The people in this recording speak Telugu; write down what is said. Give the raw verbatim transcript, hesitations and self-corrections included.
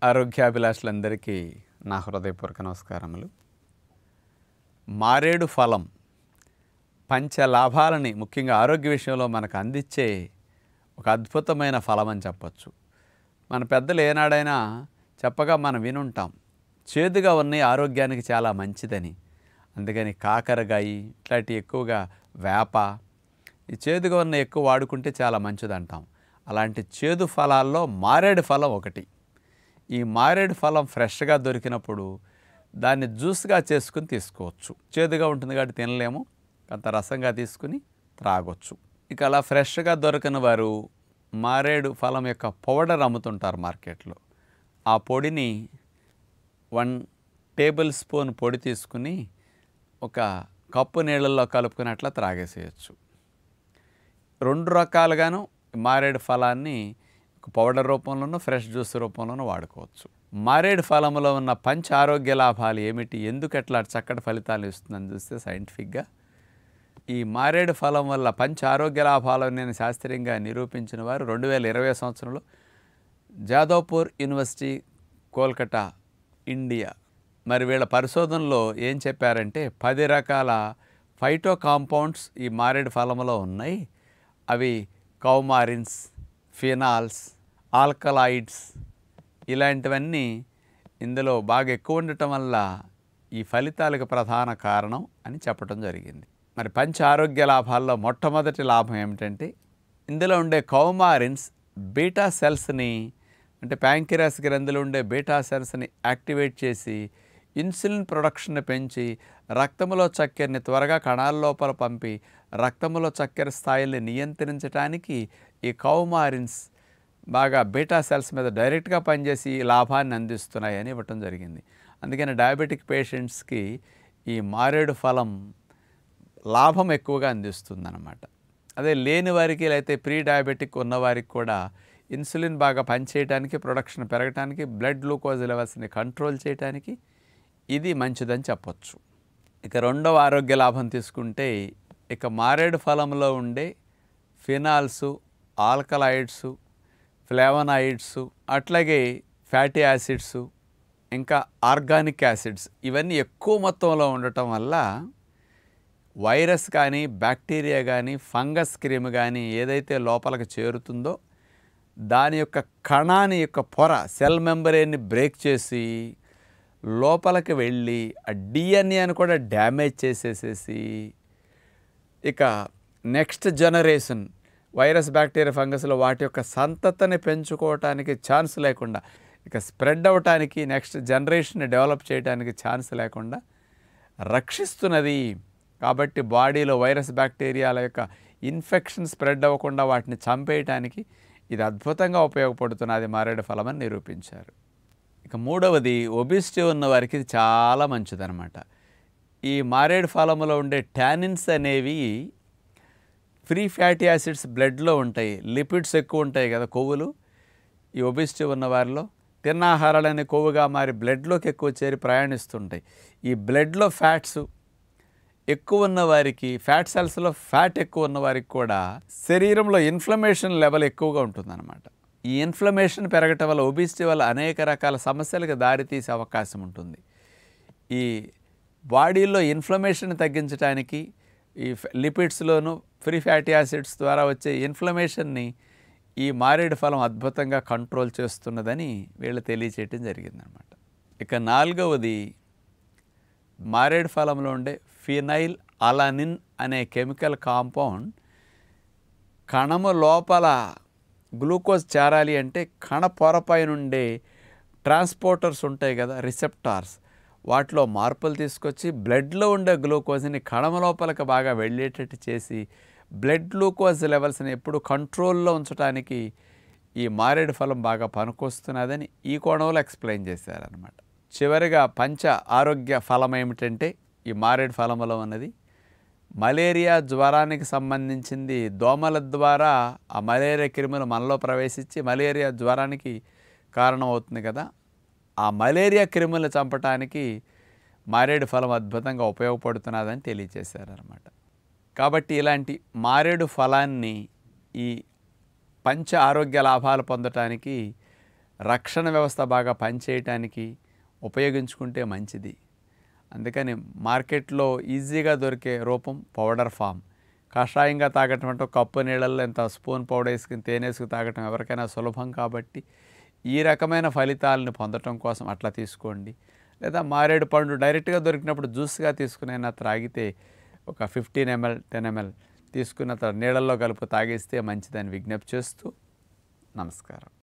ఆరోగ్యాభిలాషులందరికీ నా హృదయపూర్వక నమస్కారములు. మారేడు ఫలం పంచ లాభాలని ముఖ్యంగా ఆరోగ్య విషయంలో మనకు అందించే ఒక అద్భుతమైన ఫలం అని చెప్పచ్చు. మన పెద్దలు ఏనాడైనా చెప్పగా మనం వినుంటాం, చేదుగా ఉన్నాయి ఆరోగ్యానికి చాలా మంచిదని. అందుకని కాకరకాయ ఇట్లాంటి ఎక్కువగా వేప ఈ చేదుగా ఉన్న ఎక్కువ వాడుకుంటే చాలా మంచిదంటాం. అలాంటి చేదు ఫలాల్లో మారేడు ఫలం ఒకటి. ఈ మారేడు ఫలం ఫ్రెష్గా దొరికినప్పుడు దాన్ని జ్యూస్గా చేసుకుని తీసుకోవచ్చు. చేదుగా ఉంటుంది కాబట్టి తినలేము, కొంత రసంగా తీసుకుని త్రాగొచ్చు. ఇక అలా ఫ్రెష్గా దొరికిన వారు మారేడు ఫలం యొక్క పౌడర్ అమ్ముతుంటారు మార్కెట్లో. ఆ పొడిని వన్ టేబుల్ స్పూన్ పొడి తీసుకుని ఒక కప్పు నీళ్ళల్లో కలుపుకుని అట్లా త్రాగేసేయచ్చు. రెండు రకాలుగాను మారేడు ఫలాన్ని పౌడర్ రూపంలోనూ ఫ్రెష్ జ్యూస్ రూపంలోనూ వాడుకోవచ్చు. మారేడు ఫలంలో ఉన్న పంచ ఆరోగ్య లాభాలు ఏమిటి, ఎందుకు ఎట్లా చక్కటి ఫలితాలు ఇస్తుందని చూస్తే సైంటిఫిక్గా ఈ మారేడు ఫలం వల్ల పంచ ఆరోగ్య లాభాలు నేను శాస్త్రీయంగా నిరూపించిన వారు రెండు వేల ఇరవై సంవత్సరంలో జాదవ్పూర్ యూనివర్సిటీ కోల్కతా ఇండియా. మరి వీళ్ళ పరిశోధనలో ఏం చెప్పారంటే పది రకాల ఫైటో కాంపౌండ్స్ ఈ మారేడు ఫలంలో ఉన్నాయి. అవి కౌమారిన్స్, ఫినాల్స్, ఆల్కలాయిడ్స్ ఇలాంటివన్నీ ఇందులో బాగా ఎక్కువ ఉండటం వల్ల ఈ ఫలితాలకు ప్రధాన కారణం అని చెప్పడం జరిగింది. మరి పంచ ఆరోగ్య లాభాల్లో మొట్టమొదటి లాభం ఏమిటంటే ఇందులో ఉండే కౌమారిన్స్ బీటా సెల్స్ని అంటే ప్యాంక్రియాస్ గ్రంథిలో ఉండే బీటా సెల్స్ని యాక్టివేట్ చేసి ఇన్సులిన్ ప్రొడక్షన్ని పెంచి రక్తంలో చక్కెరని త్వరగా కణాల లోపల పంపి రక్తంలో చక్కెర స్థాయిల్ని నియంత్రించడానికి ఈ కౌమారిన్స్ బాగా బీటా సెల్స్ మీద డైరెక్ట్గా పనిచేసి ఈ లాభాన్ని అందిస్తున్నాయని ఇవ్వటం జరిగింది. అందుకని డయాబెటిక్ పేషెంట్స్కి ఈ మారేడు ఫలం లాభం ఎక్కువగా అందిస్తుందన్నమాట. అదే లేని వారికి అయితే ప్రీ డయాబెటిక్ ఉన్నవారికి కూడా ఇన్సులిన్ బాగా పనిచేయడానికి, ప్రొడక్షన్ పెరగడానికి, బ్లడ్ గ్లూకోజ్ లెవెల్స్ని కంట్రోల్ చేయడానికి ఇది మంచిదని చెప్పొచ్చు. ఇక రెండవ ఆరోగ్య లాభం తీసుకుంటే ఇక మారేడు ఫలంలో ఉండే ఫినాల్సు, ఆల్కలాయిడ్సు, ఫ్లేవనాయిడ్సు, అట్లాగే ఫ్యాటీ యాసిడ్సు, ఇంకా ఆర్గానిక్ యాసిడ్స్ ఇవన్నీ ఎక్కువ మొత్తంలో ఉండటం వల్ల వైరస్ కానీ, బ్యాక్టీరియా కానీ, ఫంగస్ క్రిమి కానీ ఏదైతే లోపలికి చేరుతుందో దాని యొక్క కణాని యొక్క పొర సెల్ మెంబరేన్ని బ్రేక్ చేసి లోపలికి వెళ్ళి ఆ డిఎన్ఏని కూడా డ్యామేజ్ చేసేసేసి ఇక నెక్స్ట్ జనరేషన్ వైరస్, బ్యాక్టీరియా, ఫంగస్లో వాటి యొక్క సంతతిని పెంచుకోవటానికి ఛాన్స్ లేకుండా, ఇక స్ప్రెడ్ అవ్వటానికి, నెక్స్ట్ జనరేషన్ని డెవలప్ చేయడానికి ఛాన్స్ లేకుండా రక్షిస్తున్నది. కాబట్టి బాడీలో వైరస్, బ్యాక్టీరియాల యొక్క ఇన్ఫెక్షన్ స్ప్రెడ్ అవ్వకుండా వాటిని చంపేయటానికి ఇది అద్భుతంగా ఉపయోగపడుతున్నది మారేడు ఫలం అని నిరూపించారు. ఇక మూడవది ఒబిసిటీ ఉన్న వారికి ఇది చాలా మంచిదన్నమాట. ఈ మారేడు ఫలంలో ఉండే టానిన్స్ అనేవి ఫ్రీ ఫ్యాటీ యాసిడ్స్ బ్లడ్లో ఉంటాయి, లిపిడ్స్ ఎక్కువ ఉంటాయి కదా, కొవ్వులు. ఈ ఒబిసిటీ ఉన్న వారిలో తిన్న ఆహారాలనే కొవ్వుగా మారి బ్లడ్లోకి ఎక్కువ చేరి ప్రయాణిస్తుంటాయి. ఈ బ్లడ్లో ఫ్యాట్స్ ఎక్కువ ఉన్న వారికి, ఫ్యాట్ సెల్స్లో ఫ్యాట్ ఎక్కువ ఉన్న వారికి కూడా శరీరంలో ఇన్ఫ్లమేషన్ లెవెల్ ఎక్కువగా ఉంటుందన్నమాట. ఈ ఇన్ఫ్లమేషన్ పెరగటం వల్ల ఒబిసిటీ వల్ల అనేక రకాల సమస్యలకు దారితీసే అవకాశం ఉంటుంది. ఈ బాడీలో ఇన్ఫ్లమేషన్ తగ్గించడానికి ఈ లిపిడ్స్లోను ఫ్రీ ఫ్యాటీ యాసిడ్స్ ద్వారా వచ్చే ఇన్ఫ్లమేషన్ని ఈ మారేడు ఫలం అద్భుతంగా కంట్రోల్ చేస్తున్నదని వీళ్ళు తెలియచేయటం జరిగిందనమాట. ఇక నాలుగవది మారేడు ఫలంలో ఉండే ఫినైల్ అలానిన్ అనే కెమికల్ కాంపౌండ్ కణము లోపల గ్లూకోజ్ చేరాలి అంటే కణ పొరపై నుండే ట్రాన్స్పోర్టర్స్ ఉంటాయి కదా, రిసెప్టార్స్, వాటిలో మార్పులు తీసుకొచ్చి బ్లడ్లో ఉండే గ్లూకోజ్ని కణమ లోపలికి బాగా వెళ్ళేటట్టు చేసి బ్లడ్ గ్లూకోజ్ లెవెల్స్ని ఎప్పుడు కంట్రోల్లో ఉంచడానికి ఈ మారేడు ఫలం బాగా పనికొస్తున్నదని ఈ కోణంలో ఎక్స్ప్లెయిన్ చేశారనమాట. చివరిగా పంచ ఆరోగ్య ఫలం ఏమిటంటే ఈ మారేడు ఫలంలో ఉన్నది మలేరియా జ్వరానికి సంబంధించింది. దోమల ద్వారా ఆ మలేరియా క్రిములు మనలో ప్రవేశించి మలేరియా జ్వరానికి కారణం అవుతుంది కదా, ఆ మలేరియా క్రిములు చంపటానికి మారేడు ఫలం అద్భుతంగా ఉపయోగపడుతున్నదని తెలియజేశారనమాట. కాబట్టి ఇలాంటి మారేడు ఫలాన్ని ఈ పంచ ఆరోగ్య లాభాలు పొందటానికి రక్షణ వ్యవస్థ బాగా పనిచేయటానికి ఉపయోగించుకుంటే మంచిది. అందుకని మార్కెట్లో ఈజీగా దొరికే రూపం పౌడర్ ఫామ్. కషాయంగా తాగటం అంటే కప్పు నీళ్ళల్లో ఎంత స్పూన్ పౌడర్ వేసుకుని తేనేసుకు తాగటం ఎవరికైనా సులభం కాబట్టి ఈ రకమైన ఫలితాలను పొందటం కోసం అట్లా తీసుకోండి. లేదా మారేడు పండు డైరెక్ట్గా దొరికినప్పుడు జ్యూస్గా తీసుకునైనా త్రాగితే ఒక ఫిఫ్టీన్ ఎంఎల్ టెన్ ఎంఎల్ తీసుకున్న తర్వాత నీళ్ళల్లో కలుపు తాగేస్తే మంచిదని విజ్ఞప్తి చేస్తూ నమస్కారం.